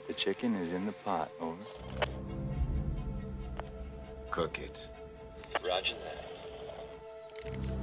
The chicken is in the pot. Over. Cook it. Roger that.